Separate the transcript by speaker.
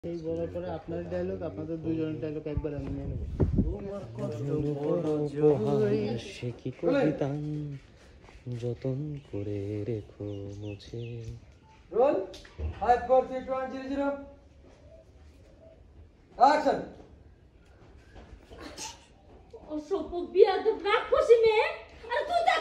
Speaker 1: এই বলার পরে আপনার ডায়লগ, আপনাদের দুজনের ডায়লগ একবার আমি নিয়ে নেব। সে কি কবিতা যতন করে রেখো মুছে।
Speaker 2: Roll 5 4 3 2 1 0 0 action.
Speaker 3: অসভ্য বিয়াদব রাক্ষসী মেয়ে, আরে তুই